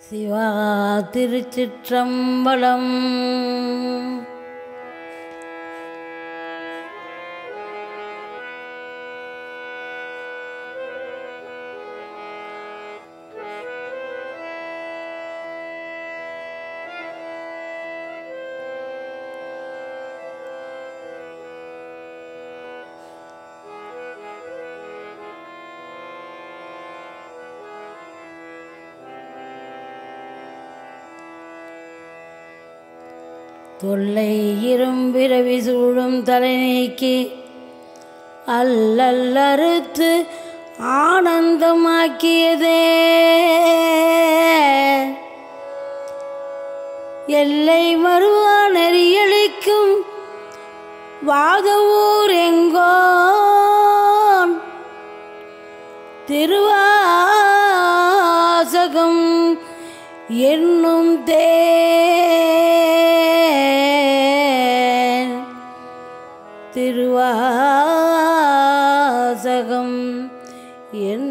சிவா திருச்சிற்றம்பலம். தொல்லை இரும்பிறவி சூழும் தலை நீக்கி அல்லல்லறுத்து ஆனந்தமாக்கியதே எல்லை மறுவா நெறியளிக்கும் வாதவூர் எங்கோன் திருவாசகம் என்னும் திருவாசகம் என்னும்